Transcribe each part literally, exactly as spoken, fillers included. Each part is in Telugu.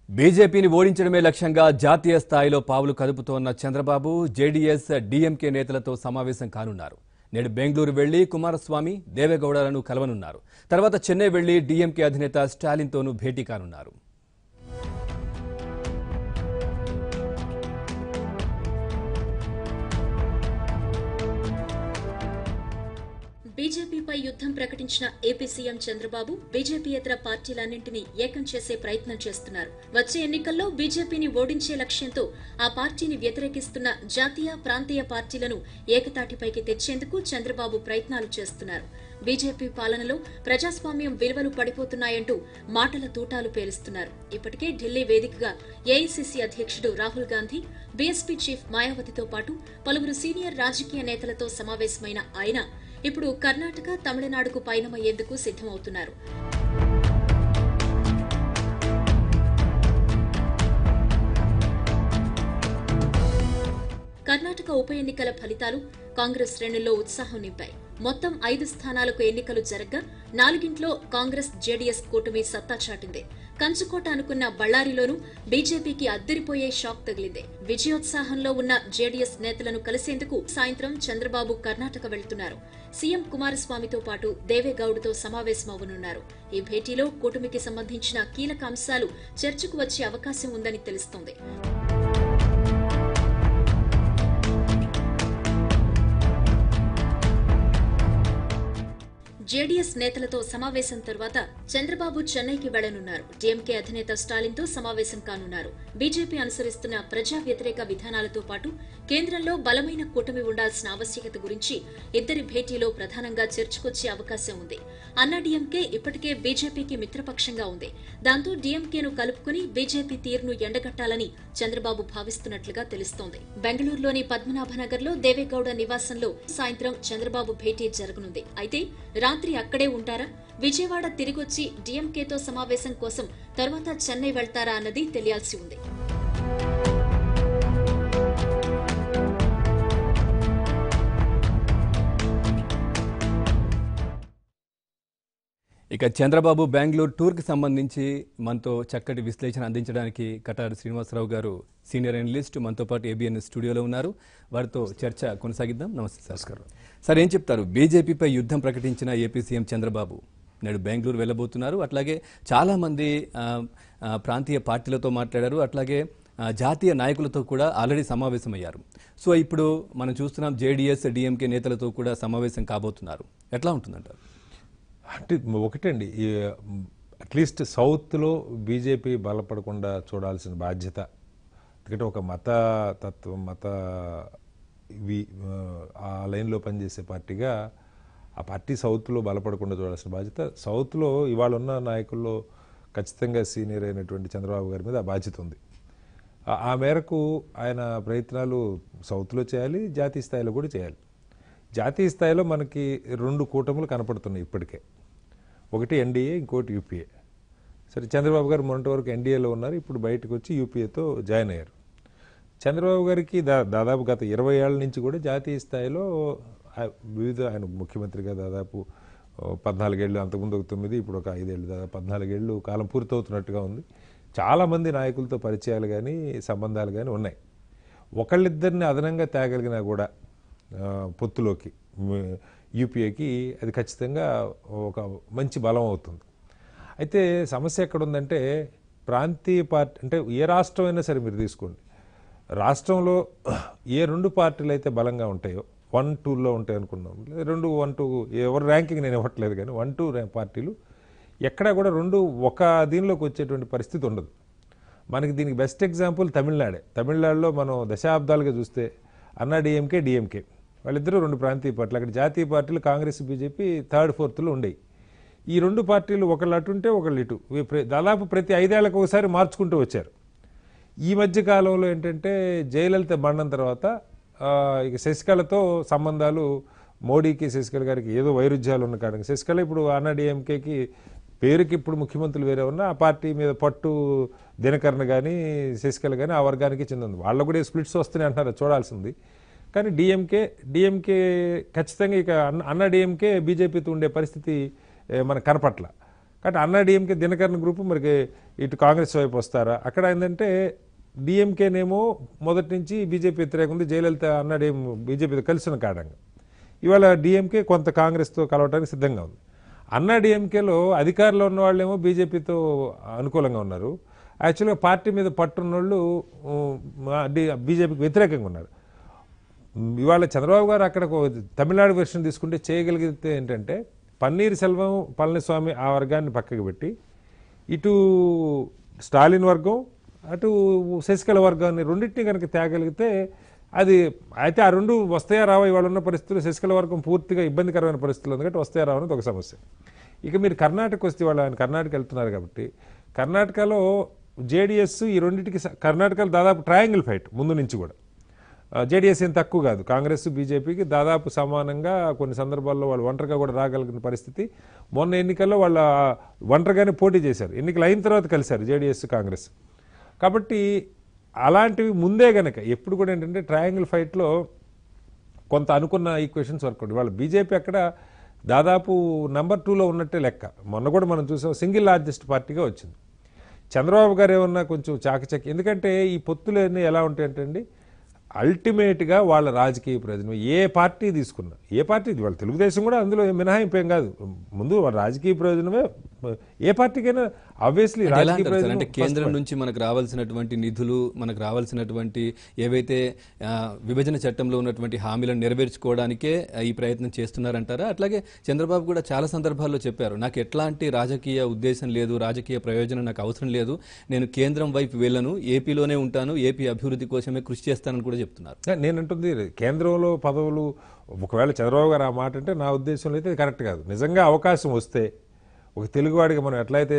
బీజేపీని ఓడించడమే లక్ష్యంగా జాతీయ స్థాయిలో పావులు కదుపుతోన్న చంద్రబాబు జేడీఎస్ డీఎంకే నేతలతో సమావేశం కానున్నారు. నేడు బెంగళూరు వెళ్లి కుమారస్వామి, దేవేగౌడలను కలవనున్నారు. తర్వాత చెన్నై వెళ్లి డీఎంకే అధినేత స్టాలిన్తోనూ భేటీ కానున్నారు. బీజేపీపై యుద్ధం ప్రకటించిన ఏపీ సీఎం చంద్రబాబు బీజేపీయేతర పార్టీలన్నింటినీ ఏకం చేసే ప్రయత్నం చేస్తున్నారు. వచ్చే ఎన్నికల్లో బీజేపీని ఓడించే లక్ష్యంతో ఆ పార్టీని వ్యతిరేకిస్తున్న జాతీయ, ప్రాంతీయ పార్టీలను ఏకతాటిపైకి తెచ్చేందుకు చంద్రబాబు ప్రయత్నాలు చేస్తున్నారు. బీజేపీ పాలనలో ప్రజాస్వామ్యం విలువలు పడిపోతున్నాయంటూ మాటల తూటాలు పేలుస్తున్నారు. ఇప్పటికే ఢిల్లీ వేదికగా ఏఐసీసీ అధ్యక్షుడు రాహుల్ గాంధీ, బీఎస్పీ చీఫ్ మాయావతితో పాటు పలువురు సీనియర్ రాజకీయ నేతలతో సమావేశమైన ఆయన ఇప్పుడు కర్ణాటక, తమిళనాడుకు పయనమయ్యేందుకు సిద్దమవుతున్నారు. కర్ణాటక ఉప ఎన్నికల ఫలితాలు కాంగ్రెస్ శ్రేణుల్లో ఉత్సాహం నింపాయి. మొత్తం ఐదు స్థానాలకు ఎన్నికలు జరగ్గా నాలుగింట్లో కాంగ్రెస్ జేడీఎస్ కూటమి సత్తా చాటింది. కంచుకోట అనుకున్న బళ్లారిలోనూ బీజేపీకి అద్దరిపోయే షాక్ తగిలింది. విజయోత్సాహంలో ఉన్న జేడీఎస్ నేతలను కలిసేందుకు సాయంత్రం చంద్రబాబు కర్ణాటక వెళ్తున్నారు. సీఎం కుమారస్వామితో పాటు దేవేగౌడతో సమావేశమవనున్నారు. ఈ భేటీలో కూటమికి సంబంధించిన కీలక అంశాలు చర్చకు వచ్చే అవకాశం ఉందని తెలుస్తోంది. జేడీఎస్ నేతలతో సమావేశం తర్వాత చంద్రబాబు చెన్నైకి వెళ్లనున్నారు. డీఎంకే అధినేత స్టాలిన్తో సమావేశం కానున్నారు. బీజేపీ అనుసరిస్తున్న ప్రజా వ్యతిరేక విధానాలతో పాటు కేంద్రంలో బలమైన కూటమి ఉండాల్సిన ఆవశ్యకత గురించి ఇద్దరి భేటీలో ప్రధానంగా చర్చకొచ్చే అవకాశం ఉంది. అన్నా డీఎంకే ఇప్పటికే బీజేపీకి మిత్రపక్షంగా ఉంది. దాంతో డీఎంకేను కలుపుకుని బీజేపీ తీరును ఎండగట్టాలని చంద్రబాబు భావిస్తున్నట్లుగా తెలుస్తోంది. బెంగళూరులోని పద్మనాభనగర్లో దేవేగౌడ నివాసంలో సాయంత్రం చంద్రబాబు భేటీ జరగనుంది. అయితే రాత్రి అక్కడే ఉంటారా, విజయవాడ తిరిగొచ్చి డీఎంకేతో సమావేశం కోసం తర్వాత చెన్నై వెళ్తారా అన్నది తెలియాల్సి ఉంది. ఇక చంద్రబాబు బెంగళూరు టూర్కి సంబంధించి మనతో చక్కటి విశ్లేషణ అందించడానికి కటారి శ్రీనివాసరావు గారు సీనియర్ అనలిస్ట్ మనతో పాటు ఏబిఎన్ స్టూడియోలో ఉన్నారు. వారితో చర్చ కొనసాగిద్దాం. నమస్తే సార్. నమస్కారం సార్. ఏం చెప్తారు? బీజేపీపై యుద్ధం ప్రకటించిన ఏపీ సీఎం చంద్రబాబు నేడు బెంగళూరు వెళ్ళబోతున్నారు. అట్లాగే చాలామంది ప్రాంతీయ పార్టీలతో మాట్లాడారు. అట్లాగే జాతీయ నాయకులతో కూడా ఆల్రెడీ సమావేశమయ్యారు. సో ఇప్పుడు మనం చూస్తున్నాం జేడీఎస్ డీఎంకే నేతలతో కూడా సమావేశం కాబోతున్నారు. ఎట్లా ఉంటుందంటారు? అంటే ఒకటండి, అట్లీస్ట్ సౌత్లో బీజేపీ బలపడకుండా చూడాల్సిన బాధ్యత, ఎందుకంటే ఒక మత తత్వం మత ఇవి ఆ లైన్లో పనిచేసే పార్టీగా ఆ పార్టీ సౌత్లో బలపడకుండా చూడాల్సిన బాధ్యత సౌత్లో ఇవాళ ఉన్న నాయకుల్లో ఖచ్చితంగా సీనియర్ అయినటువంటి చంద్రబాబు గారి మీద ఆ బాధ్యత ఉంది. ఆ మేరకు ఆయన ప్రయత్నాలు సౌత్లో చేయాలి, జాతీయ స్థాయిలో కూడా చేయాలి. జాతీయ స్థాయిలో మనకి రెండు కూటములు కనపడుతున్నాయి ఇప్పటికే. ఒకటి ఎన్డీఏ, ఇంకోటి యూపీఏ. సరే, చంద్రబాబు గారు మొన్నటి వరకు ఎన్డీఏలో ఉన్నారు, ఇప్పుడు బయటకు వచ్చి యూపీఏతో జాయిన్ అయ్యారు. చంద్రబాబు గారికి దా దాదాపు గత ఇరవై ఏళ్ల నుంచి కూడా జాతీయ స్థాయిలో వివిధ ఆయన ముఖ్యమంత్రిగా దాదాపు పద్నాలుగేళ్ళు, అంతకుముందు ఒక తొమ్మిది, ఇప్పుడు ఒక ఐదేళ్ళు, దాదాపు పద్నాలుగేళ్ళు కాలం పూర్తవుతున్నట్టుగా ఉంది. చాలామంది నాయకులతో పరిచయాలు కానీ సంబంధాలు కానీ ఉన్నాయి. ఒకళ్ళిద్దరిని అదనంగా తేగలిగినా కూడా పొత్తులోకి యూపీఏకి అది ఖచ్చితంగా ఒక మంచి బలం అవుతుంది. అయితే సమస్య ఎక్కడుందంటే, ప్రాంతీయ పార్టీ అంటే ఏ రాష్ట్రం అయినా సరే మీరు తీసుకోండి, రాష్ట్రంలో ఏ రెండు పార్టీలు అయితే బలంగా ఉంటాయో, వన్ టూలో ఉంటాయి అనుకున్నాం, రెండు వన్ టూ ఎవరు ర్యాంకింగ్ నేను ఇవ్వట్లేదు కానీ వన్ టూ పార్టీలు ఎక్కడా కూడా రెండు ఒక దీనిలోకి వచ్చేటువంటి పరిస్థితి ఉండదు. మనకి దీనికి బెస్ట్ ఎగ్జాంపుల్ తమిళనాడే. తమిళనాడులో మనం దశాబ్దాలుగా చూస్తే అన్నా డీఎంకే, డిఎంకే వాళ్ళిద్దరూ రెండు ప్రాంతీయ పార్టీలు. అక్కడ జాతీయ పార్టీలు కాంగ్రెస్, బీజేపీ థర్డ్ ఫోర్త్లో ఉండేవి. ఈ రెండు పార్టీలు ఒకళ్ళు అటుంటే ఒకళ్ళు ఇటు, దాదాపు ప్రతి ఐదేళ్లకు ఒకసారి మార్చుకుంటూ వచ్చారు. ఈ మధ్య కాలంలో ఏంటంటే జయలలిత మరణం తర్వాత ఇక శశికళతో సంబంధాలు, మోడీకి శశికళ గారికి ఏదో వైరుధ్యాలు ఉన్న కారణంగా శశికళ ఇప్పుడు అన్నా డీఎంకేకి పేరుకి ఇప్పుడు ముఖ్యమంత్రులు వేరే ఉన్నా ఆ పార్టీ మీద పట్టు దినకరణ కానీ శశికళ కానీ ఆ వర్గానికి చెందింది. వాళ్ళు కూడా స్ప్లిట్స్ వస్తున్నాయి అంటున్నారు, చూడాల్సింది. కానీ డిఎంకే డిఎంకే ఖచ్చితంగా ఇక అన్న డిఎంకే బీజేపీతో ఉండే పరిస్థితి మనకు కనపట్ల. కాబట్టి అన్నా డిఎంకే దినకరన్ గ్రూప్ మరి ఇటు కాంగ్రెస్ వైపు వస్తారా? అక్కడ ఏంటంటే డిఎంకేనేమో మొదటి నుంచి బీజేపీ వ్యతిరేకం ఉంది, జయలలిత అన్నా డిఎం బీజేపీతో కలిసిన కారణంగా ఇవాళ డిఎంకే కొంత కాంగ్రెస్తో కలవడానికి సిద్ధంగా ఉంది. అన్నా డిఎంకేలో అధికారంలో ఉన్న వాళ్ళేమో బీజేపీతో అనుకూలంగా ఉన్నారు, యాక్చువల్గా పార్టీ మీద పట్టున్న వాళ్ళు బీజేపీకి వ్యతిరేకంగా ఉన్నారు. ఇవాళ చంద్రబాబు గారు అక్కడ తమిళనాడు వెర్షన్ తీసుకుంటే చేయగలిగితే ఏంటంటే పన్నీర్ సెల్వం పళనిస్వామి ఆ వర్గాన్ని పక్కకు పెట్టి ఇటు స్టాలిన్ వర్గం అటు శశికళ వర్గాన్ని రెండింటినీ కనుక తేగలిగితే అది అయితే ఆ రెండు వస్తాయా రావా ఇవాళ ఉన్న పరిస్థితులు శశికళ వర్గం పూర్తిగా ఇబ్బందికరమైన పరిస్థితులు ఉంది కాబట్టి వస్తాయా రావా అనేది ఒక సమస్య. ఇక మీరు కర్ణాటక వస్తే వాళ్ళు ఆయన కర్ణాటక వెళ్తున్నారు కాబట్టి కర్ణాటకలో జేడీఎస్ ఈ రెండింటికి కర్ణాటకలో దాదాపు ట్రయాంగిల్ ఫైట్ ముందు నుంచి కూడా. జేడీఎస్ ఏం తక్కువ కాదు, కాంగ్రెస్ బీజేపీకి దాదాపు సమానంగా కొన్ని సందర్భాల్లో వాళ్ళు ఒంటరిగా కూడా రాగలిగిన పరిస్థితి. మొన్న ఎన్నికల్లో వాళ్ళ ఒంటరిగానే పోటీ చేశారు, ఎన్నికలు అయిన తర్వాత కలిశారు జేడీఎస్ కాంగ్రెస్. కాబట్టి అలాంటివి ముందే గనక ఎప్పుడు కూడా ఏంటంటే ట్రయాంగిల్ ఫైట్లో కొంత అనుకున్న ఈక్వేషన్స్ వర్కౌట్. వాళ్ళ బీజేపీ అక్కడ దాదాపు నెంబర్ టూలో ఉన్నట్టే లెక్క. మొన్న కూడా మనం చూసాం సింగిల్ లార్జెస్ట్ పార్టీగా వచ్చింది. చంద్రబాబు గారు ఏమన్నా కొంచెం చాకచక్కి, ఎందుకంటే ఈ పొత్తులన్నీ ఎలా ఉంటాయంటే అండి అల్టిమేట్గా వాళ్ళ రాజకీయ ప్రయోజనం ఏ పార్టీ తీసుకున్నా, ఏ పార్టీ వాళ్ళ తెలుగుదేశం కూడా అందులో మినహాయింపు ఏం కాదు, ముందు వాళ్ళ రాజకీయ ప్రయోజనమే ఏ పార్టీకైనా ఆబ్వియస్లీ రాజకీయ ప్రయోజనం. అంటే కేంద్రం నుంచి మనకు రావాల్సినటువంటి నిధులు, మనకు రావాల్సినటువంటి ఏవైతే విభజన చట్టంలో ఉన్నటువంటి హామీలను నెరవేర్చుకోవడానికే ఈ ప్రయత్నం చేస్తున్నారంటారా? అట్లాగే చంద్రబాబు కూడా చాలా సందర్భాల్లో చెప్పారు, నాకు ఎట్లాంటి రాజకీయ ఉద్దేశం లేదు, రాజకీయ ప్రయోజనం నాకు అవసరం లేదు, నేను కేంద్రం వైపు వెళ్ళను, ఏపీలోనే ఉంటాను, ఏపీ అభివృద్ధి కోసమే కృషి చేస్తానని కూడా చెప్తున్నారు. నేనంటుంది కేంద్రంలో పదవులు ఒకవేళ చంద్రబాబు గారు ఆ మాట అంటే నా ఉద్దేశంలో అయితే కరెక్ట్ కాదు. నిజంగా అవకాశం వస్తే ఒక తెలుగువాడిగా మనం ఎట్లయితే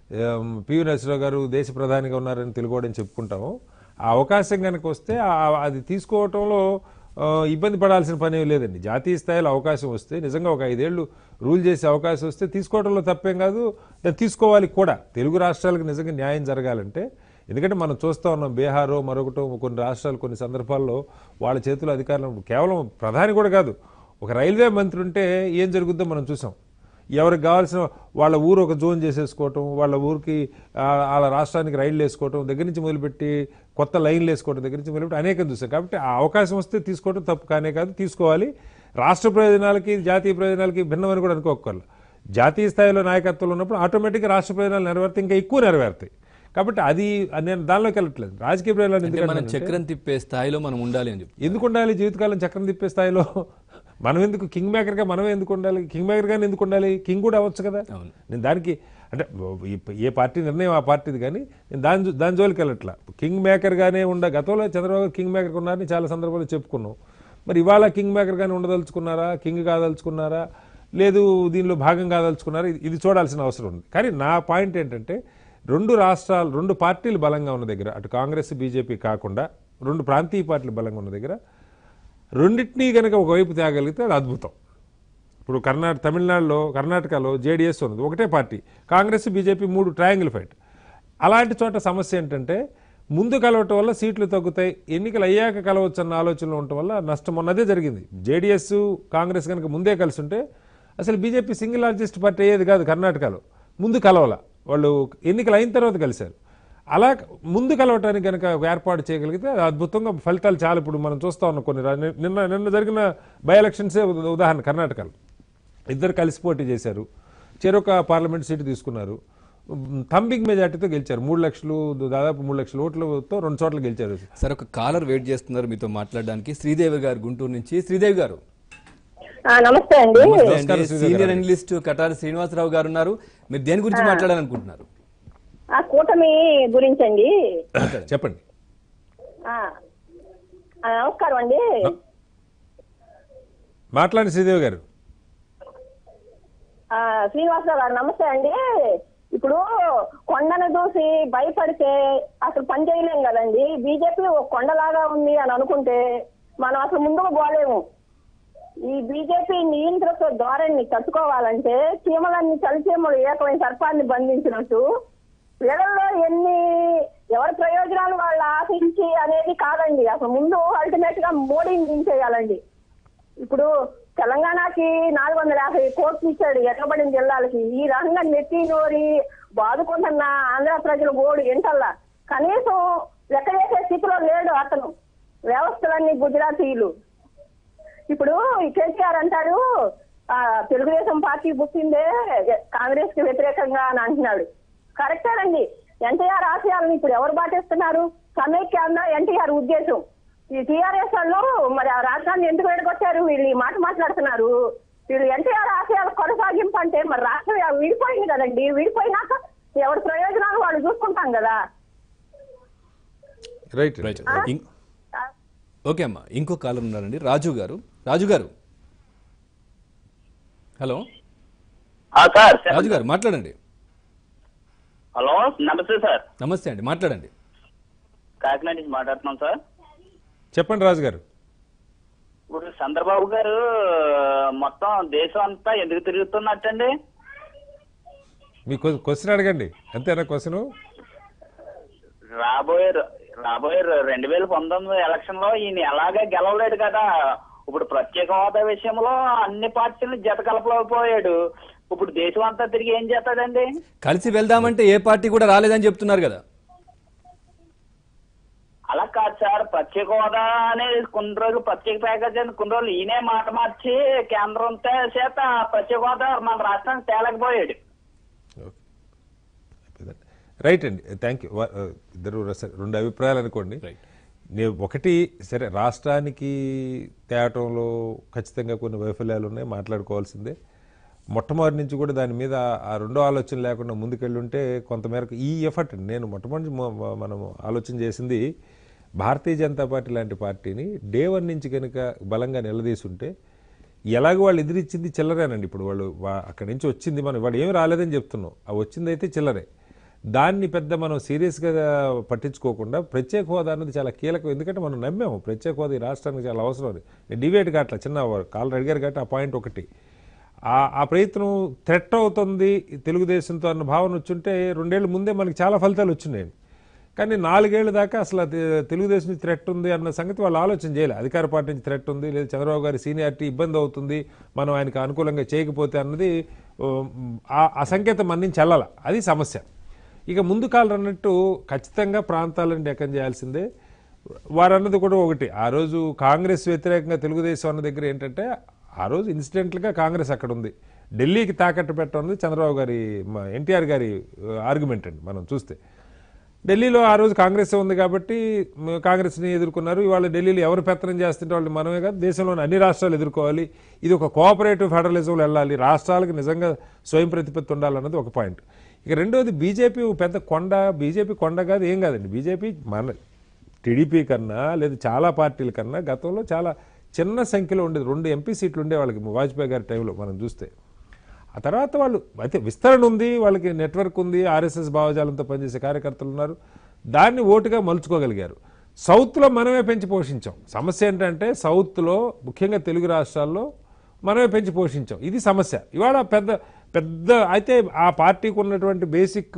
పివి నరసింహరావు గారు దేశ ప్రధానిగా ఉన్నారని తెలుగువాడని చెప్పుకుంటాము, ఆ అవకాశం కనుక వస్తే అది తీసుకోవటంలో ఇబ్బంది పడాల్సిన పని లేదండి. జాతీయ స్థాయిలో అవకాశం వస్తే నిజంగా ఒక ఐదేళ్లు రూల్ చేసే అవకాశం వస్తే తీసుకోవడంలో తప్పేం కాదు, దాన్ని తీసుకోవాలి కూడా. తెలుగు రాష్ట్రాలకు నిజంగా న్యాయం జరగాలంటే, ఎందుకంటే మనం చూస్తూ ఉన్నాం బీహారో మరొకటో కొన్ని రాష్ట్రాలు కొన్ని సందర్భాల్లో వాళ్ళ చేతుల్లో అధికారులు కేవలం ప్రధాని కూడా కాదు, ఒక రైల్వే మంత్రి ఉంటే ఏం జరుగుద్దో మనం చూసాం. ఎవరికి కావాల్సిన వాళ్ళ ఊరు ఒక జోన్ చేసేసుకోవటం, వాళ్ళ ఊరికి వాళ్ళ రాష్ట్రానికి రైళ్లు వేసుకోవటం దగ్గర నుంచి మొదలుపెట్టి కొత్త లైన్లు వేసుకోవడం దగ్గర నుంచి మొదలుపెట్టి అనేకం చూసాం. కాబట్టి ఆ అవకాశం వస్తే తీసుకోవడం తప్పు కానే కాదు, తీసుకోవాలి. రాష్ట్ర ప్రయోజనాలకి జాతీయ ప్రయోజనాలకి భిన్నమని కూడా అనుకోకర్ల. జాతీయ స్థాయిలో నాయకత్వంలో ఉన్నప్పుడు ఆటోమేటిక్గా రాష్ట్ర ప్రయోజనాలు నెరవేర్తాయి, ఇంకా ఎక్కువ నెరవేరుతాయి. కాబట్టి అది నేను దానిలోకి వెళ్ళట్లేదు. రాజకీయ ప్రయోజనాలు మనం చక్రం తిప్పే స్థాయిలో మనం ఉండాలి అని చెప్పి ఎందుకు ఉండాలి? జీవితకాలం చక్రం తిప్పే స్థాయిలో మనం ఎందుకు కింగ్ మేకర్గా మనమే ఎందుకు ఉండాలి? కింగ్ మేకర్గానే ఎందుకు ఉండాలి? కింగ్ కూడా అవ్వచ్చు కదా. నేను దానికి అంటే ఏ పార్టీ నిర్ణయం ఆ పార్టీది, కానీ నేను దాని దాని జోలికి వెళ్ళట్లా. కింగ్ మేకర్గానే ఉండ గతంలో చంద్రబాబు కింగ్ మేకర్గా ఉన్నారని చాలా సందర్భాల్లో చెప్పుకున్నాం. మరి ఇవాళ కింగ్ మేకర్గానే ఉండదలుచుకున్నారా, కింగ్ కాదలుచుకున్నారా, లేదు దీనిలో భాగం కాదలుచుకున్నారా, ఇది చూడాల్సిన అవసరం ఉంది. కానీ నా పాయింట్ ఏంటంటే రెండు రాష్ట్రాలు రెండు పార్టీలు బలంగా ఉన్న దగ్గర, అటు కాంగ్రెస్ బీజేపీ కాకుండా రెండు ప్రాంతీయ పార్టీలు బలంగా ఉన్న దగ్గర రెండింటినీ కనుక ఒకవైపు తేగలిగితే అది అద్భుతం. ఇప్పుడు కర్ణాటక తమిళనాడులో కర్ణాటకలో జేడీఎస్ ఉన్నది ఒకటే పార్టీ, కాంగ్రెస్ బీజేపీ మూడు ట్రయాంగిల్ ఫైట్. అలాంటి చోట సమస్య ఏంటంటే ముందు కలవటం వల్ల సీట్లు తగ్గుతాయి, ఎన్నికలు అయ్యాక కలవచ్చు అన్న ఆలోచనలో ఉండటం వల్ల నష్టం ఉన్నదే జరిగింది. జేడీఎస్ కాంగ్రెస్ కనుక ముందే కలిసి ఉంటే అసలు బీజేపీ సింగిల్ లార్జెస్ట్ పార్టీ అయ్యేది కాదు. కర్ణాటకలో ముందు కలవాల, వాళ్ళు ఎన్నికలు అయిన తర్వాత కలిశారు. అలా ముందు కలవటానికి కనుక ఏర్పాటు చేయగలిగితే అద్భుతంగా ఫలితాలు చాలా. ఇప్పుడు మనం చూస్తూ ఉన్నాం కొన్ని నిన్న నిన్న జరిగిన బై ఎలక్షన్సే ఉదాహరణ. కర్ణాటకలో ఇద్దరు కలిసి పోటీ చేశారు, చెరొక పార్లమెంట్ సీటు తీసుకున్నారు, థంబింగ్ మెజార్టీతో గెలిచారు. మూడు లక్షలు దాదాపు మూడు లక్షల ఓట్లతో రెండు చోట్ల గెలిచారు. సార్ ఒక కాలర్ వెయిట్ చేస్తున్నారు మీతో మాట్లాడడానికి, శ్రీదేవి గారు గుంటూరు నుంచి. శ్రీదేవి గారు నమస్తే అండి. సీనియర్ అనలిస్ట్ కటారి శ్రీనివాసరావు గారు ఉన్నారు. మీరు దేని గురించి మాట్లాడాలనుకుంటున్నారు? ఆ కూటమి గురించండి. చెప్పండి. నమస్కారం అండి. మాట్లాడండి శ్రీదేవి గారు. శ్రీనివాసరావు గారు నమస్తే అండి. ఇప్పుడు కొండను చూసి భయపడితే అసలు పని చేయలేం కదండి. బీజేపీ ఒక కొండలాగా ఉంది అని అనుకుంటే మనం అసలు ముందుకు పోలేము. ఈ బీజేపీ నియంత్రణ ధోరణిని తట్టుకోవాలంటే చీమలన్నీ చలిచీమలు ఏకమైన సర్పాన్ని బంధించినట్టు వీళ్ళల్లో ఎన్ని ఎవరి ప్రయోజనాలు వాళ్ళు ఆశించి అనేది కాదండి. అసలు ముందు అల్టిమేట్ గా మోడీని దించేయాలండి. ఇప్పుడు తెలంగాణకి నాలుగు వందల యాభై కోట్లు ఇచ్చాడు ఎర్రబడిన జిల్లాలకి. ఈ రకంగా నెత్తి నోరి బాదుకుంటున్న ఆంధ్ర ప్రజలు ఓడు ఎంటల్లా కనీసం లెక్క చేసే స్థితిలో లేడు అతను. వ్యవస్థలన్నీ గుజరాతీయులు. ఇప్పుడు కేసీఆర్ అంటాడు ఆ తెలుగుదేశం పార్టీ పుట్టిందే కాంగ్రెస్ కి వ్యతిరేకంగా అని అంటున్నాడు. కరెక్టేనండి. ఎన్టీఆర్ ఆశయాలను ఇప్పుడు ఎవరు పాటిస్తున్నారు? సమైక్య అన్న ఎన్టీఆర్ ఉద్దేశం. ఈ టీఆర్ఎస్ వాళ్ళు మరి ఆ రాష్ట్రాన్ని ఎందుకు విడగొట్టారు? వీళ్ళు ఈ మాట మాట్లాడుతున్నారు. వీళ్ళు ఎన్టీఆర్ ఆశయాల కొనసాగింపు అంటే మరి రాష్ట్రం విడిపోయింది కదండి. విడిపోయినాక ఎవరి ప్రయోజనాలు వాళ్ళు చూసుకుంటాం కదా. రైట్ రైట్ ఓకే అమ్మా. ఇంకో కాలం ఉన్నారండి, రాజు గారు. రాజు గారు హలో. సార్ రాజు గారు మాట్లాడండి. హలో నమస్తే సార్. నమస్తే అండి, మాట్లాడండి. కాకినాడ నుంచి మాట్లాడుతున్నాం సార్. చెప్పండి రాజు గారు. ఇప్పుడు చంద్రబాబు గారు మొత్తం దేశం అంతా ఎందుకు తిరుగుతున్నట్టండి? మీ క్వశ్చన్ అడగండి, అంతేనా క్వశ్చన్? రాబోయే రాబోయే రెండు వేల పంతొమ్మిది ఎలక్షన్ లో ఈయన ఎలాగే గెలవలేడు కదా. ఇప్పుడు ప్రత్యేక హోదా విషయంలో అన్ని పార్టీలు జత కలపలేకపోయాడు. ఇప్పుడు దేశం అంతా తిరిగి ఏం చేస్తాడండి? కలిసి వెళ్దామంటే ఏ పార్టీ కూడా రాలేదని చెప్తున్నారు కదా. అలా కాదు సార్, ప్రత్యేక హోదా అనేది కొన్ని రోజులు ప్రత్యేక ప్యాకేజ్ అని కొన్ని రోజులు ఈయనే మాట మార్చి కేంద్రం చేత ప్రత్యేక హోదా మన రాష్ట్రానికి తేలేకపోయాడు. రైట్ అండి, థ్యాంక్ యూ. ఇద్దరు రెండు అభిప్రాయాలు అనుకోండి. నేను ఒకటి, సరే రాష్ట్రానికి తేవటంలో ఖచ్చితంగా కొన్ని వైఫల్యాలు ఉన్నాయి, మాట్లాడుకోవాల్సిందే. మొట్టమొదటి నుంచి కూడా దాని మీద ఆ రెండో ఆలోచన లేకుండా ముందుకెళ్ళి ఉంటే కొంతమేరకు ఈ ఎఫర్ట్ నేను మొట్టమొదటి మనం ఆలోచన చేసింది భారతీయ జనతా పార్టీ లాంటి పార్టీని డే వన్ నుంచి కనుక బలంగా నిలదీసుంటే, ఎలాగో వాళ్ళు ఎదిరిచ్చింది చిల్లరేనండి. ఇప్పుడు వాళ్ళు అక్కడి నుంచి వచ్చింది, మనం వాళ్ళు ఏమి రాలేదని చెప్తున్నాం, ఆ వచ్చింది అయితే చిల్లరే. దాన్ని పెద్ద మనం సీరియస్గా పట్టించుకోకుండా ప్రత్యేక హోదా అన్నది చాలా కీలకం. ఎందుకంటే మనం నమ్మాము ప్రత్యేక హోదా ఈ రాష్ట్రానికి చాలా అవసరం. నేను డిబేట్ కావట్లా, చిన్న కాళ్ళు అడిగారు కాబట్టి ఆ పాయింట్ ఒకటి. ఆ ప్రయత్నం థ్రెట్ అవుతుంది తెలుగుదేశంతో అన్న భావన వచ్చుంటే రెండేళ్ల ముందే మనకి చాలా ఫలితాలు వచ్చినాయి. కానీ నాలుగేళ్ల దాకా అసలు తెలుగుదేశం నుంచి థ్రెట్ ఉంది అన్న సంగతి వాళ్ళు ఆలోచన చేయలేదు. అధికార పార్టీ నుంచి థ్రెట్ ఉంది, లేదా చంద్రబాబు గారి సీనియారిటీ ఇబ్బంది అవుతుంది, మనం ఆయనకు అనుకూలంగా చేయకపోతే అన్నది ఆ సంకేతం మన నుంచి వెళ్ళాల. అది సమస్య. ఇక ముందు కాలం అన్నట్టు ఖచ్చితంగా ప్రాంతాలను డెక్కన్ చేయాల్సిందే. వారు అన్నది కూడా ఒకటి, ఆ రోజు కాంగ్రెస్ వ్యతిరేకంగా తెలుగుదేశం అన్న దగ్గర ఏంటంటే ఆ రోజు ఇన్సిడెంట్లుగా కాంగ్రెస్ అక్కడ ఉంది, ఢిల్లీకి తాకట్టు పెట్టడం చంద్రబాబు గారి ఎన్టీఆర్ గారి ఆర్గ్యుమెంట్ అండి. మనం చూస్తే ఢిల్లీలో ఆ రోజు కాంగ్రెస్ ఉంది కాబట్టి కాంగ్రెస్ని ఎదుర్కొన్నారు. ఇవాళ ఢిల్లీలో ఎవరు పెత్తనం చేస్తుంటే వాళ్ళు మనమే కాదు, దేశంలోని అన్ని రాష్ట్రాలు ఎదుర్కోవాలి. ఇది ఒక కోఆపరేటివ్ ఫెడరలిజంలో వెళ్ళాలి, రాష్ట్రాలకు నిజంగా స్వయం ప్రతిపత్తి ఉండాలన్నది ఒక పాయింట్. ఇక రెండోది, బీజేపీ పెద్ద కొండ, బీజేపీ కొండ కాదు, ఏం కాదండి. బీజేపీ మన టీడీపీ కన్నా లేదా చాలా పార్టీల కన్నా గతంలో చాలా చిన్న సంఖ్యలో ఉండేది. రెండు ఎంపీ సీట్లు ఉండే వాళ్ళకి వాజ్పేయి గారి టైంలో మనం చూస్తే. ఆ తర్వాత వాళ్ళు అయితే విస్తరణ ఉంది, వాళ్ళకి నెట్వర్క్ ఉంది, ఆర్ఎస్ఎస్ భావజాలంతో పనిచేసే కార్యకర్తలు ఉన్నారు, దాన్ని ఓటుగా మలుచుకోగలిగారు. సౌత్లో మనమే పెంచి పోషించాం. సమస్య ఏంటంటే సౌత్లో ముఖ్యంగా తెలుగు రాష్ట్రాల్లో మనమే పెంచి పోషించాం, ఇది సమస్య. ఇవాళ పెద్ద పెద్ద అయితే ఆ పార్టీకి ఉన్నటువంటి బేసిక్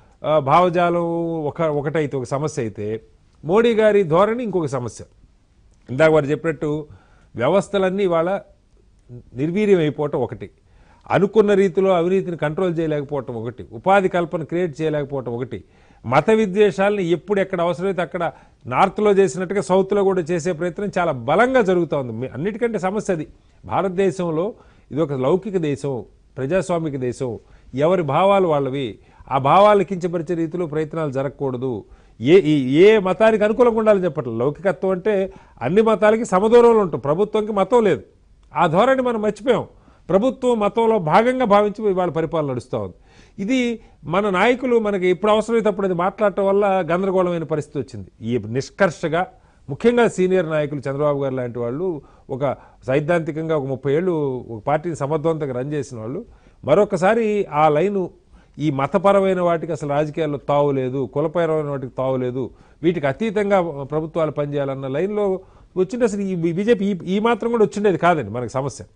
భావజాలం ఒక ఒకటైతే ఒక సమస్య అయితే, మోడీ గారి ధోరణి ఇంకొక సమస్య. ఇందాక వారు చెప్పినట్టు వ్యవస్థలన్నీ ఇవాళ నిర్వీర్యం అయిపోవటం ఒకటి, అనుకున్న రీతిలో అవినీతిని కంట్రోల్ చేయలేకపోవటం ఒకటి, ఉపాధి కల్పన క్రియేట్ చేయలేకపోవటం ఒకటి, మత విద్వేషాలని ఎప్పుడు ఎక్కడ అవసరమైతే అక్కడ నార్త్లో చేసినట్టుగా సౌత్లో కూడా చేసే ప్రయత్నం చాలా బలంగా జరుగుతూ ఉంది. అన్నిటికంటే సమస్య అది. భారతదేశంలో ఇది ఒక లౌకిక దేశం, ప్రజాస్వామిక దేశం, ఎవరి భావాలు వాళ్ళవి, ఆ భావాలు కించపరిచే రీతిలో ప్రయత్నాలు జరగకూడదు. ఏ ఏ మతానికి అనుకూలంగా ఉండాలని చెప్పట్లేదు. లౌకికత్వం అంటే అన్ని మతాలకి సమదూరంలో ఉంటాం, ప్రభుత్వంకి మతం లేదు. ఆ ధోరణి మనం మర్చిపోయాం. ప్రభుత్వం మతంలో భాగంగా భావించి వాళ్ళ పరిపాలన నడుస్తూ ఉంది. ఇది మన నాయకులు మనకి ఎప్పుడు అవసరమైతే అప్పుడు అది మాట్లాడటం వల్ల గందరగోళమైన పరిస్థితి వచ్చింది. ఈ నిష్కర్షగా ముఖ్యంగా సీనియర్ నాయకులు చంద్రబాబు గారు లాంటి వాళ్ళు, ఒక సైద్ధాంతికంగా ఒక ముప్పై ఏళ్ళు ఒక పార్టీని సమర్థవంతంగా రన్ చేసిన వాళ్ళు, మరొకసారి ఆ లైను ఈ మతపరమైన వాటికి అసలు రాజకీయాల్లో తావు లేదు, కులపరమైన వాటికి తావు లేదు, వీటికి అతీతంగా ప్రభుత్వాలు పనిచేయాలన్న లైన్లో వచ్చింది. అసలు ఈ బీజేపీ ఈ మాత్రం కూడా వచ్చిండేది కాదండి మనకి సమస్య.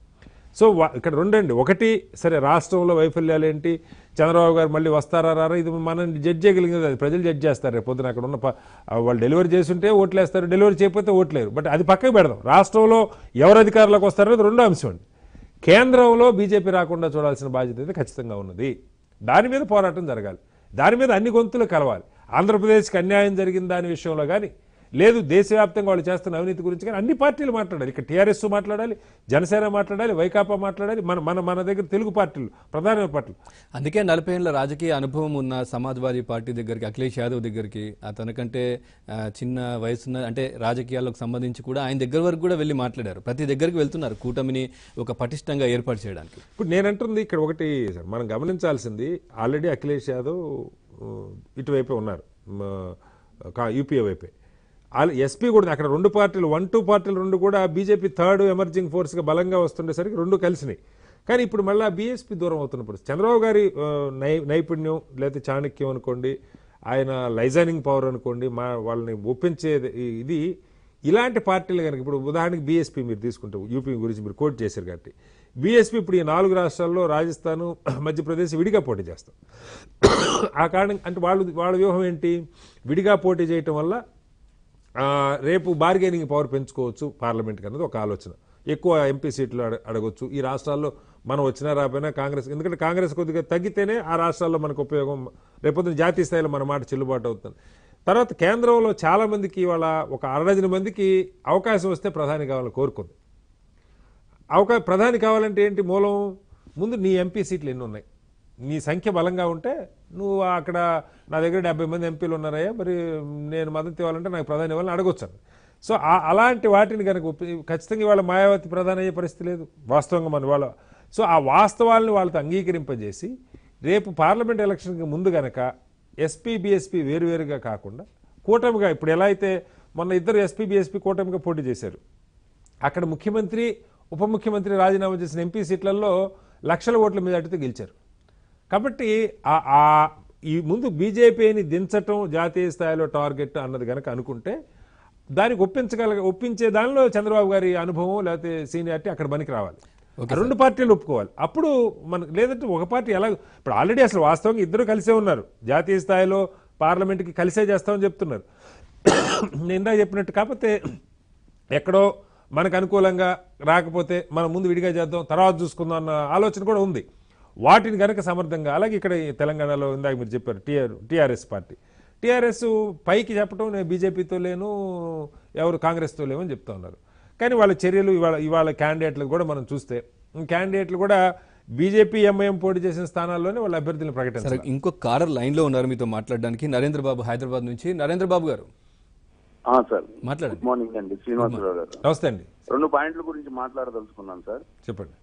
సో ఇక్కడ రెండండి, ఒకటి సరే రాష్ట్రంలో వైఫల్యాలు ఏంటి, చంద్రబాబు గారు మళ్ళీ వస్తారా రారా, ఇది మనం జడ్జ్ చేయగలిగింది, అది ప్రజలు జడ్జ్ చేస్తారు. రేపు పొద్దున అక్కడ ఉన్న వాళ్ళు డెలివరీ చేస్తుంటే ఓట్లేస్తారు, డెలివరీ చేయకపోతే ఓట్లేరు. బట్ అది పక్కకు పెడదాం. రాష్ట్రంలో ఎవరు అధికారంలోకి వస్తారో అది రెండో అంశం అండి. కేంద్రంలో బీజేపీ రాకుండా చూడాల్సిన బాధ్యత అయితే ఖచ్చితంగా ఉన్నది. దాని మీద పోరాటం జరగాలి, దాని మీద అన్ని గొంతులు కలవాలి. ఆంధ్రప్రదేశ్కి అన్యాయం జరిగిన దాని విషయంలో కానీ, లేదు దేశవ్యాప్తంగా వాళ్ళు చేస్తున్న అవినీతి గురించి కానీ అన్ని పార్టీలు మాట్లాడాలి. ఇక్కడ టీఆర్ఎస్ మాట్లాడాలి, జనసేన మాట్లాడాలి, వైకాపా మాట్లాడాలి, మన మన మన దగ్గర తెలుగు పార్టీలు ప్రధాన పార్టీలు. అందుకే నలభై ఏళ్ళ రాజకీయ అనుభవం ఉన్న సమాజ్వాదీ పార్టీ దగ్గరికి, అఖిలేష్ యాదవ్ దగ్గరికి, తనకంటే చిన్న వయసున్న అంటే రాజకీయాలకు సంబంధించి కూడా ఆయన దగ్గర వరకు కూడా వెళ్ళి మాట్లాడారు. ప్రతి దగ్గరికి వెళ్తున్నారు కూటమిని ఒక పటిష్టంగా ఏర్పాటు చేయడానికి. ఇప్పుడు నేనంటుంది ఇక్కడ ఒకటి సార్, మనం గమనించాల్సింది, ఆల్రెడీ అఖిలేష్ యాదవ్ ఇటువైపే ఉన్నారు, యూపీఏ వైపే. ఎస్పీ కూడా అక్కడ రెండు పార్టీలు, వన్ టూ పార్టీలు రెండు కూడా బీజేపీ థర్డ్ ఎమర్జింగ్ ఫోర్స్గా బలంగా వస్తుండేసరికి రెండు కలిసినాయి. కానీ ఇప్పుడు మళ్ళీ బీఎస్పీ దూరం అవుతున్నప్పుడు చంద్రబాబు గారి నై నైపుణ్యం లేకపోతే చాణక్యం అనుకోండి, ఆయన లైజనింగ్ పవర్ అనుకోండి, మా వాళ్ళని ఒప్పించేది ఇది ఇలాంటి పార్టీలు కనుక ఇప్పుడు ఉదాహరణకి బీఎస్పీ మీరు తీసుకుంటే, యూపీ గురించి మీరు కోట్ చేశారు కాబట్టి, బీఎస్పీ ఇప్పుడు ఈ నాలుగు రాష్ట్రాల్లో రాజస్థాన్, మధ్యప్రదేశ్ విడిగా పోటీ చేస్తాం. ఆ కారణం అంటే వాళ్ళు వాళ్ళ వ్యూహం ఏంటి, విడిగా పోటీ చేయటం వల్ల రేపు బార్గెనింగ్ పవర్ పెంచుకోవచ్చు పార్లమెంట్కి అన్నది ఒక ఆలోచన. ఎక్కువ ఎంపీ సీట్లు అడ అడగొచ్చు ఈ రాష్ట్రాల్లో, మనం వచ్చినా రాకపోయినా కాంగ్రెస్, ఎందుకంటే కాంగ్రెస్ కొద్దిగా తగ్గితేనే ఆ రాష్ట్రాల్లో మనకు ఉపయోగం, రేపొద్దున జాతీయ స్థాయిలో మన మాట చెల్లుబాటు అవుతుంది. తర్వాత కేంద్రంలో చాలా మందికి ఇవాళ ఒక అరడజన మందికి అవకాశం వస్తే ప్రధాని కావాలని కోరుకుంది. అవకా ప్రధాని కావాలంటే ఏంటి మూలం, ముందు నీ ఎంపీ సీట్లు ఎన్ని ఉన్నాయి, నీ సంఖ్య బలంగా ఉంటే నువ్వు అక్కడ నా దగ్గర డెబ్బై మంది ఎంపీలు ఉన్నారయ్యా, మరి నేను మద్దతు ఇవ్వాలంటే నాకు ప్రధాని ఇవ్వాలని అడగొచ్చాను. సో అలాంటి వాటిని కనుక ఖచ్చితంగా ఇవాళ మాయావతి ప్రధాని అయ్యే పరిస్థితి లేదు వాస్తవంగా మన వాళ్ళ. సో ఆ వాస్తవాలను వాళ్ళతో అంగీకరింపజేసి రేపు పార్లమెంట్ ఎలక్షన్కి ముందు కనుక ఎస్పీ బీఎస్పీ వేరువేరుగా కాకుండా కూటమిగా, ఇప్పుడు ఎలా అయితే మొన్న ఇద్దరు ఎస్పీ బీఎస్పీ కూటమిగా పోటీ చేశారు, అక్కడ ముఖ్యమంత్రి ఉప ముఖ్యమంత్రి రాజీనామా చేసిన ఎంపీ సీట్లలో లక్షల ఓట్ల మీద అడిగితే గెలిచారు. కాబట్టి ఈ ముందు బీజేపీని దించటం జాతీయ స్థాయిలో టార్గెట్ అన్నది కనుక అనుకుంటే దానికి ఒప్పించగల ఒప్పించే దానిలో చంద్రబాబు గారి అనుభవం లేకపోతే సీనియారిటీ అక్కడ పనికి రావాలి. రెండు పార్టీలు ఒప్పుకోవాలి. అప్పుడు మనకు లేదంటే ఒక పార్టీ ఎలా, ఇప్పుడు ఆల్రెడీ అసలు వాస్తవంగా ఇద్దరు కలిసే ఉన్నారు, జాతీయ స్థాయిలో పార్లమెంట్కి కలిసే చేస్తామని చెప్తున్నారు. నేను ఇందాక చెప్పినట్టు, కాకపోతే ఎక్కడో మనకు అనుకూలంగా రాకపోతే మనం ముందు విడిగా చేద్దాం తర్వాత చూసుకుందాం అన్న ఆలోచన కూడా ఉంది. వాటిని కనుక సమర్థంగా, అలాగే ఇక్కడ తెలంగాణలో ఇందాక మీరు చెప్పారు టీఆర్ టీఆర్ఎస్ పార్టీ, టీఆర్ఎస్ పైకి చెప్పడం నేను బీజేపీతో లేను, ఎవరు కాంగ్రెస్తో లేవని చెప్తా ఉన్నారు. కానీ వాళ్ళ చర్యలు ఇవాళ ఇవాళ క్యాండిడేట్లు కూడా మనం చూస్తే, క్యాండిడేట్లు కూడా బీజేపీ ఎంఐఎం పోటీ చేసిన స్థానాల్లోనే వాళ్ళ అభ్యర్థులను ప్రకటించారు. ఇంకో కారర్ లైన్ లో ఉన్నారు మీతో మాట్లాడడానికి, నరేంద్ర బాబు హైదరాబాద్ నుంచి. నరేంద్ర బాబు గారు సార్ మాట్లాడండి. గుడ్ మార్నింగ్ అండి, శ్రీనివాసరావు గారు. నమస్తే అండి. రెండు పాయింట్ల గురించి మాట్లాడదలుచుకున్నాను సార్. చెప్పండి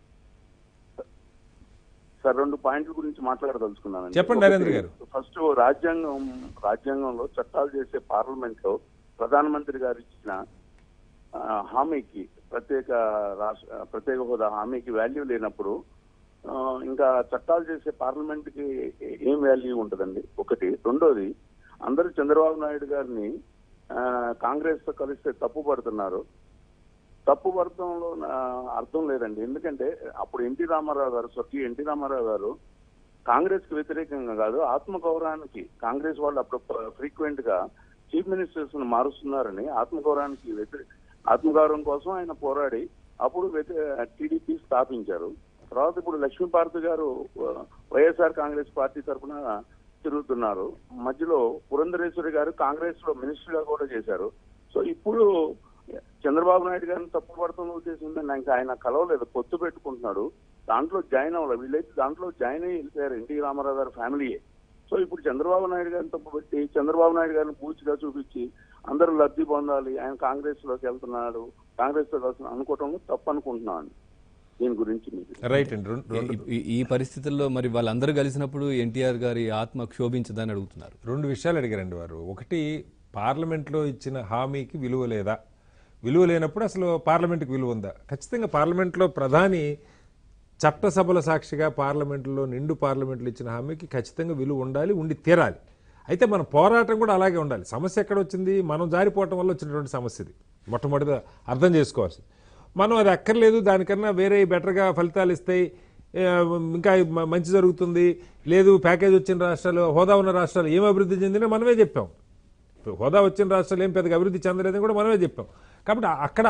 సార్. రెండు పాయింట్ల గురించి మాట్లాడదలుచుకున్నాను. చెప్పండి నరేంద్ర గారు. ఫస్ట్, రాజ్యాంగం రాజ్యాంగంలో చట్టాలు చేసే పార్లమెంట్ లో ప్రధానమంత్రి గారు ఇచ్చిన హామీకి, ప్రత్యేక రాష్ట్ర ప్రత్యేక హోదా హామీకి వాల్యూ లేనప్పుడు ఇంకా చట్టాలు చేసే పార్లమెంట్ కి ఏం వాల్యూ ఉంటుందండి? ఒకటి. రెండోది, అందరూ చంద్రబాబు నాయుడు గారిని కాంగ్రెస్ తో కలిస్తే తప్పు పడుతున్నారు. తప్పు పడటంలో అర్థం లేదండి. ఎందుకంటే అప్పుడు ఎన్టీ రామారావు గారు, స్వర్గీయ ఎన్టీ రామారావు గారు కాంగ్రెస్ కి వ్యతిరేకంగా కాదు, ఆత్మగౌరవానికి, కాంగ్రెస్ వాళ్ళు అప్పుడు ఫ్రీక్వెంట్ గా చీఫ్ మినిస్టర్స్ ను మారుస్తున్నారని ఆత్మగౌరవానికి వ్యతిరేక ఆత్మగౌరవం కోసం ఆయన పోరాడి అప్పుడు టీడీపీ స్థాపించారు. తర్వాత ఇప్పుడు లక్ష్మీపార్వతి గారు వైఎస్ఆర్ కాంగ్రెస్ పార్టీ తరఫున తిరుగుతున్నారు. మధ్యలో పురంధరేశ్వరి గారు కాంగ్రెస్ లో మినిస్టర్ గా కూడా చేశారు. సో ఇప్పుడు చంద్రబాబు నాయుడు గారిని తప్పు పడుతున్న ఉద్దేశం ఉందని ఆయన కలవలేదు, పొత్తు పెట్టుకుంటున్నాడు. దాంట్లో జాయిన్ అవ్వాలి. వీళ్ళైతే దాంట్లో జాయిన్ అయ్యి వెళ్ళిపోయారు, ఎన్టీ రామారావు గారి ఫ్యామిలీయే. సో ఇప్పుడు చంద్రబాబు నాయుడు గారిని తప్పు పెట్టి చంద్రబాబు నాయుడు గారిని పూర్తిగా చూపించి అందరూ లబ్ధి పొందాలి, ఆయన కాంగ్రెస్ లోకి వెళ్తున్నాడు, కాంగ్రెస్ లో అనుకోవటం తప్పు అనుకుంటున్నాను. దీని గురించి రైట్ అండి. ఈ పరిస్థితుల్లో మరి వాళ్ళందరూ కలిసినప్పుడు ఎన్టీఆర్ గారి ఆత్మ క్షోభించదని అడుగుతున్నారు. రెండు విషయాలు అడిగారండి వారు. ఒకటి, పార్లమెంట్లో ఇచ్చిన హామీకి విలువ లేదా, విలువ లేనప్పుడు అసలు పార్లమెంట్కి విలువ ఉందా? ఖచ్చితంగా పార్లమెంట్లో ప్రధాని చట్టసభల సాక్షిగా పార్లమెంట్లో నిండు పార్లమెంట్లో ఇచ్చిన హామీకి ఖచ్చితంగా విలువ ఉండాలి, ఉండి తీరాలి. అయితే మన పోరాటం కూడా అలాగే ఉండాలి. సమస్య ఎక్కడ వచ్చింది? మనం జారిపోవటం వల్ల వచ్చినటువంటి సమస్య ఇది మొట్టమొదటిగా అర్థం చేసుకోవాల్సింది. మనం అది అక్కర్లేదు, దానికన్నా వేరే బెటర్గా ఫలితాలు ఇస్తాయి, ఇంకా మంచి జరుగుతుంది, లేదు ప్యాకేజ్ వచ్చిన రాష్ట్రాలు, హోదా ఉన్న రాష్ట్రాలు ఏం అభివృద్ధి చెందినా మనమే చెప్పాం. హోదా వచ్చిన రాష్ట్రాలు ఏం పెద్దగా అభివృద్ధి చెందలేదని కూడా మనమే చెప్పాం. కాబట్టి అక్కడ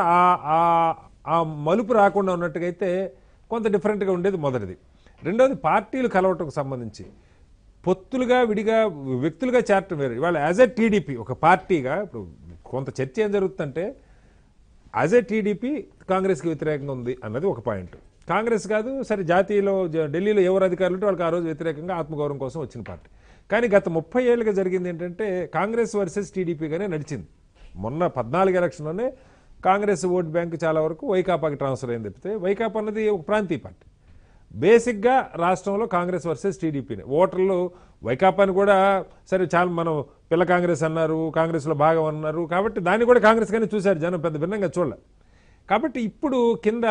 ఆ మలుపు రాకుండా ఉన్నట్టుగైతే కొంత డిఫరెంట్గా ఉండేది మొదటిది. రెండవది పార్టీలు కలవటకు సంబంధించి పొత్తులుగా విడిగా వ్యక్తులుగా చేరటం వేరు. ఇవాళ యాజ్ ఎ టీడీపీ ఒక పార్టీగా ఇప్పుడు కొంత చర్చ ఏం జరుగుతుందంటే యాజ్ ఎ టీడీపీ కాంగ్రెస్కి వ్యతిరేకంగా ఉంది అన్నది ఒక పాయింట్. కాంగ్రెస్ కాదు సరే, జాతీయలో ఢిల్లీలో ఎవరు అధికారులు ఉంటే వాళ్ళకి ఆ రోజు వ్యతిరేకంగా ఆత్మగౌరవం కోసం వచ్చిన పార్టీ. కానీ గత ముప్పై ఏళ్ళుగా జరిగింది ఏంటంటే కాంగ్రెస్ వర్సెస్ టీడీపీగానే నడిచింది. మొన్న పద్నాలుగు ఎలక్షన్లోనే కాంగ్రెస్ ఓట్ బ్యాంక్ చాలా వరకు వైకాపాకి ట్రాన్స్ఫర్ అయింది తప్పితే వైకాపా అన్నది ఒక ప్రాంతీయ పార్టీ. బేసిక్గా రాష్ట్రంలో కాంగ్రెస్ వర్సెస్ టీడీపీని ఓటర్లు వైకాపాని కూడా సరే చాలా మనం పిల్ల కాంగ్రెస్ అన్నారు, కాంగ్రెస్లో భాగం అన్నారు, కాబట్టి దాన్ని కూడా కాంగ్రెస్ కానీ చూశారు జనం, పెద్ద భిన్నంగా చూడాలి. కాబట్టి ఇప్పుడు కింద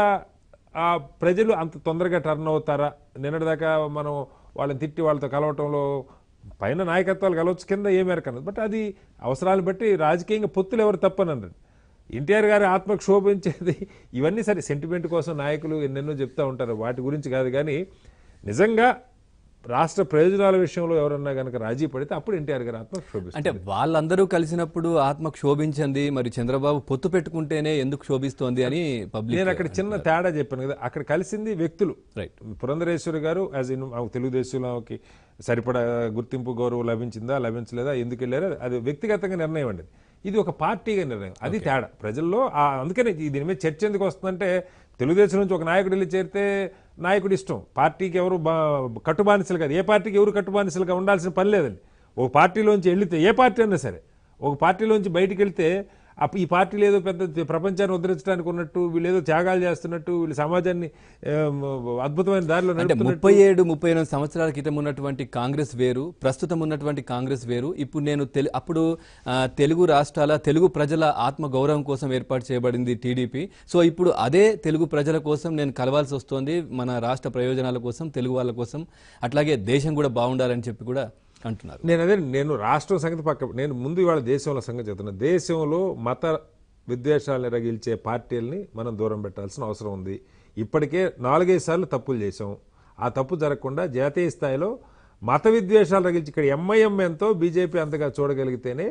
ఆ ప్రజలు అంత తొందరగా టర్న్ అవుతారా? నిన్నటిదాకా మనం వాళ్ళని తిట్టి వాళ్ళతో కలవటంలో పైన నాయకత్వాలు కలవచ్చు, కింద ఏ మేరకు అన్నది. బట్ అది అవసరాలను బట్టి రాజకీయంగా పొత్తులు ఎవరు తప్పనన్నారు. ఎన్టీఆర్ గారి ఆత్మకు క్షోభించేది ఇవన్నీ సరే సెంటిమెంట్ కోసం నాయకులు ఎన్నెన్నో చెప్తూ ఉంటారు, వాటి గురించి కాదు. కానీ నిజంగా రాష్ట్ర ప్రయోజనాల విషయంలో ఎవరన్నా కనుక రాజీ పడితే అప్పుడు ఎన్టీఆర్ గారి ఆత్మ క్షోభిస్తుంది. అంటే వాళ్ళందరూ కలిసినప్పుడు ఆత్మ క్షోభించింది, మరి చంద్రబాబు పొత్తు పెట్టుకుంటేనే ఎందుకు క్షోభిస్తోంది అని పబ్లిక్. నేను అక్కడ చిన్న తేడా చెప్పాను కదా, అక్కడ కలిసింది వ్యక్తులు. రైట్. పురంధరేశ్వరి గారు యాజ్ ఇన్ తెలుగుదేశంలోకి సరిపడా గుర్తింపు గౌరవం లభించిందా లభించలేదా, ఎందుకు వెళ్ళారా, అది వ్యక్తిగతంగా నిర్ణయం అండి. ఇది ఒక పార్టీగా నిర్ణయం, అది తేడా ప్రజల్లో. అందుకనే దీని మీద చర్చ ఎందుకు వస్తుందంటే తెలుగుదేశం నుంచి ఒక నాయకుడు వెళ్ళి చేరితే నాయకుడు ఇష్టం, పార్టీకి ఎవరు కట్టుబానిసలు కాదు, ఏ పార్టీకి ఎవరు కట్టుబానిసలుగా ఉండాల్సిన పని లేదండి. ఒక పార్టీలోంచి వెళితే ఏ పార్టీ అయినా సరే ఒక పార్టీలోంచి బయటికి వెళ్తే అప్పుడు ఈ పార్టీలు ఏదో పెద్ద ప్రపంచాన్ని ఉద్ధరించడానికి ఉన్నట్టు, వీళ్ళు ఏదో త్యాగాలు చేస్తున్నట్టు, వీళ్ళు సమాజాన్ని అద్భుతమైన దారిలో నడుపుతున్నట్టు. ముప్పై ఏడు ముప్పై ఎనిమిది సంవత్సరాల క్రితం ఉన్నటువంటి కాంగ్రెస్ వేరు, ప్రస్తుతం ఉన్నటువంటి కాంగ్రెస్ వేరు. ఇప్పుడు నేను తెలు అప్పుడు తెలుగు రాష్ట్రాల తెలుగు ప్రజల ఆత్మ గౌరవం కోసం ఏర్పాటు చేయబడింది టీడీపీ. సో ఇప్పుడు అదే తెలుగు ప్రజల కోసం నేను కలవాల్సి వస్తుంది, మన రాష్ట్ర ప్రయోజనాల కోసం, తెలుగు వాళ్ళ కోసం, అట్లాగే దేశం కూడా బాగుండాలని చెప్పి కూడా అంటున్నారు. నేను అదే నేను రాష్ట్రం సంగతి పక్క, నేను ముందు ఇవాళ దేశంలో సంగతి చెప్తున్నా. దేశంలో మత విద్వేషాలను రగిల్చే పార్టీలని మనం దూరం పెట్టాల్సిన అవసరం ఉంది. ఇప్పటికే నాలుగైదు సార్లు తప్పులు చేసాం. ఆ తప్పు జరగకుండా జాతీయ స్థాయిలో మత విద్వేషాలు రగిల్చి ఇక్కడ ఎంఐఎం ఎంతో బీజేపీ అంతగా చూడగలిగితేనే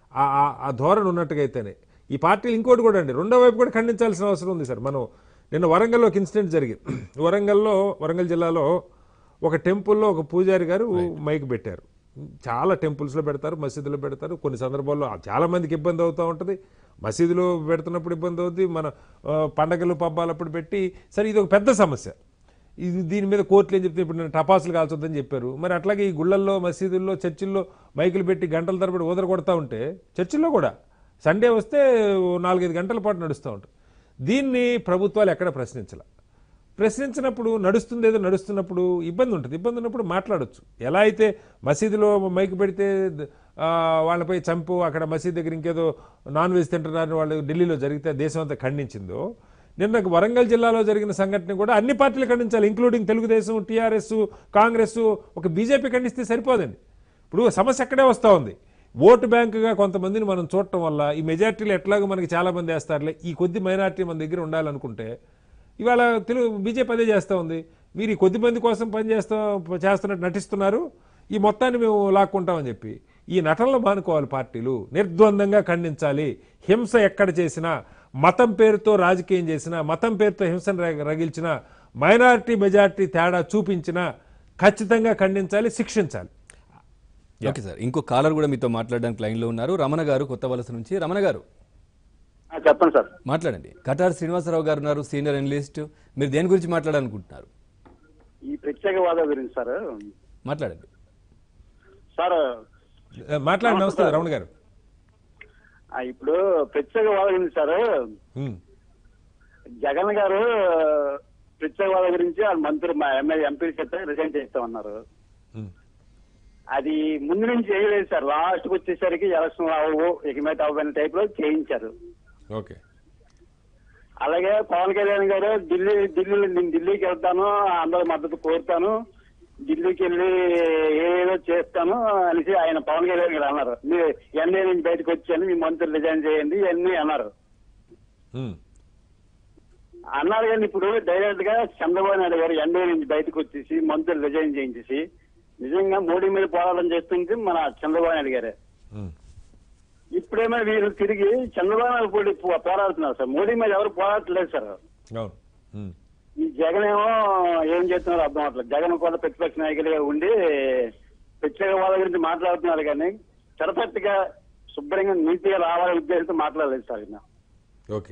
ఆ ధోరణి ఉన్నట్టుగా అయితేనే ఈ పార్టీలు ఇంకోటి కూడా అండి రెండో వైపు కూడా ఖండించాల్సిన అవసరం ఉంది సార్. మనం నిన్న వరంగల్లో ఒక ఇన్సిడెంట్ జరిగింది. వరంగల్లో వరంగల్ జిల్లాలో ఒక టెంపుల్లో ఒక పూజారి గారు మైక్ పెట్టారు. చాలా టెంపుల్స్లో పెడతారు, మసీదులో పెడతారు. కొన్ని సందర్భాల్లో చాలా మందికి ఇబ్బంది అవుతూ ఉంటుంది. మసీదులో పెడుతున్నప్పుడు ఇబ్బంది అవుతుంది, మన పండగలు పబ్బాలప్పుడు పెట్టి సరే ఇది ఒక పెద్ద సమస్య. ఇది దీని మీద కోర్టులు ఏం చెప్తే ఇప్పుడు నేను టపాసులు కాల్చొద్దని చెప్పారు. మరి అట్లాగే ఈ గుళ్ళల్లో, మసీదుల్లో, చర్చిల్లో మైకులు పెట్టి గంటల తరబడి ఊదర కొడతా ఉంటే చర్చిల్లో కూడా సండే వస్తే నాలుగైదు గంటల పాటు నడుస్తూ ఉంటుంది. దీన్ని ప్రభుత్వాలు ఎక్కడ ప్రశ్నించాల. ప్రశ్నించినప్పుడు నడుస్తుంది ఏదో నడుస్తున్నప్పుడు ఇబ్బంది ఉంటుంది. ఇబ్బంది ఉన్నప్పుడు మాట్లాడొచ్చు. ఎలా అయితే మసీదులో మైకు పెడితే వాళ్ళపై చంపు, అక్కడ మసీదు దగ్గర ఇంకేదో నాన్ వెజ్ తింటున్నారని వాళ్ళు ఢిల్లీలో జరిగితే దేశం అంతా ఖండించిందో, నిన్న వరంగల్ జిల్లాలో జరిగిన సంఘటన కూడా అన్ని పార్టీలు ఖండించాలి, ఇంక్లూడింగ్ తెలుగుదేశం, టీఆర్ఎస్, కాంగ్రెస్. ఒక బీజేపీ ఖండిస్తే సరిపోదండి. ఇప్పుడు సమస్య అక్కడే వస్తూ ఉంది. ఓటు బ్యాంకుగా కొంతమందిని మనం చూడటం వల్ల ఈ మెజార్టీలు ఎట్లాగో మనకి చాలా మంది వేస్తారులే, ఈ కొద్ది మైనార్టీ మన దగ్గర ఉండాలనుకుంటే ఇవాళ తెలుగు బీజేపీ అదే చేస్తూ ఉంది. మీరు ఈ కొద్ది మంది కోసం పని చేస్తా చేస్తున్నట్టు నటిస్తున్నారు, ఈ మొత్తాన్ని మేము లాక్కుంటామని చెప్పి ఈ నటనలో మానుకోవాలి. పార్టీలు నిర్ద్వందంగా ఖండించాలి. హింస ఎక్కడ చేసినా, మతం పేరుతో రాజకీయం చేసినా, మతం పేరుతో హింసను రగిల్చినా, మైనారిటీ మెజార్టీ తేడా చూపించినా ఖచ్చితంగా ఖండించాలి, శిక్షించాలి. ఓకే సార్, ఇంకో కాలర్ కూడా మీతో మాట్లాడడానికి లైన్లో ఉన్నారు. రమణ గారు కొత్త వలస నుంచి. రమణ గారు చెప్పండి సార్. మాట్లాడండి. కటార్ శ్రీనివాసరావు గారు ఉన్నారు, సీనియర్ అనలిస్ట్. మీరు దేని గురించి మాట్లాడాలనుకుంటున్నారు? ఈ ప్రత్యేకవాద గురించి సార్ మాట్లాడండి. సార్ మాట్లాడండి. నమస్తే రమణ గారు. ఇప్పుడు ప్రత్యేకవాద గురించి సార్, జగన్ గారు ప్రత్యేకవాద గురించి మంత్రి ఎమ్మెల్యే ఎంపీ చెప్తే రిజైన్ చేస్తామన్నారు. అది ముందు నుంచి చేయలేదు సార్. లాస్ట్కి వచ్చేసరికి ఎలక్షన్ అవ్వవు, ఇక మీద అవ్వని టైప్ లో చేయించారు. ఓకే. అలాగే పవన్ కళ్యాణ్ గారు ఢిల్లీ ఢిల్లీ నేను ఢిల్లీకి వెళ్తాను, అందరి మద్దతు కోరుతాను, ఢిల్లీకి వెళ్ళి ఏదో చేస్తాను అనేసి ఆయన పవన్ కళ్యాణ్ గారు అన్నారు. మీరు ఎన్ఏ నుంచి బయటకు వచ్చాను, మీ మంత్రులు రిజైన్ చేయండి ఇవన్నీ అన్నారు. అన్నారు కానీ ఇప్పుడు డైరెక్ట్ గా చంద్రబాబు నాయుడు గారు ఎన్డీఏ నుంచి బయటకు వచ్చేసి మంత్రులు రిజైన్ చేయించేసి నిజంగా మోడీ మీద పోరాటం చేస్తుంది మన చంద్రబాబు నాయుడు గారే. ఇప్పుడేమో వీరు తిరిగి చంద్రబాబు నాయుడు పోటీ పోరాడుతున్నారు సార్, మోడీ మీద ఎవరు పోరాడట్లేదు సార్. ఈ జగన్ ఏమో ఏం చేస్తున్నారో అర్థం అవట్లేదు. జగన్ కూడా ప్రతిపక్ష నాయకులుగా ఉండి ప్రత్యేక వాళ్ళ గురించి మాట్లాడుతున్నారు కానీ చరపతిగా శుభ్రంగా నీతిగా రావాలనే ఉద్దేశంతో మాట్లాడలేదు సార్. ఓకే,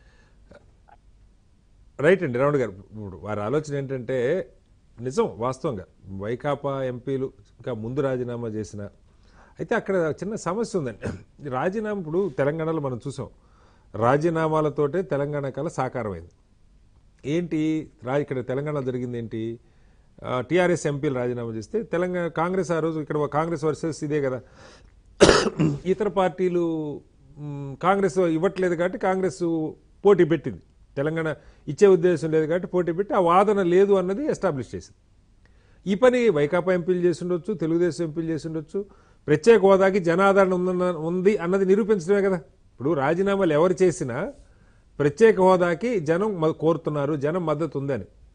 రైట్ అండి రావుడు గారు. ఇప్పుడు వారి ఆలోచన ఏంటంటే నిజం, వాస్తవంగా వైకాపా ఎంపీలు ఇంకా ముందు రాజీనామా చేసిన, అయితే అక్కడ చిన్న సమస్య ఉందండి. రాజీనామా ఇప్పుడు తెలంగాణలో మనం చూసాం, రాజీనామాలతోటే తెలంగాణ కళ సాకారమైంది. ఏంటి రా ఇక్కడ తెలంగాణలో జరిగింది ఏంటి, టీఆర్ఎస్ ఎంపీలు రాజీనామా చేస్తే తెలంగాణ కాంగ్రెస్ ఆ రోజు ఇక్కడ కాంగ్రెస్ వర్సెస్ ఇదే కదా, ఇతర పార్టీలు కాంగ్రెస్ ఇవ్వట్లేదు కాబట్టి కాంగ్రెస్ పోటీ పెట్టింది, తెలంగాణ ఇచ్చే ఉద్దేశం లేదు కాబట్టి పోటీ పెట్టి ఆ వాదన లేదు అన్నది ఎస్టాబ్లిష్ చేసింది. ఈ పని వైకాపా ఎంపీలు చేసి ఉండొచ్చు, తెలుగుదేశం ఎంపీలు చేసి ఉండొచ్చు, ప్రత్యేక హోదాకి జనాదరణ ఉందన్న ఉంది అన్నది నిరూపించడమే కదా. ఇప్పుడు రాజీనామాలు ఎవరు చేసినా ప్రత్యేక హోదాకి జనం కోరుతున్నారు, జనం మద్దతు ఉందని.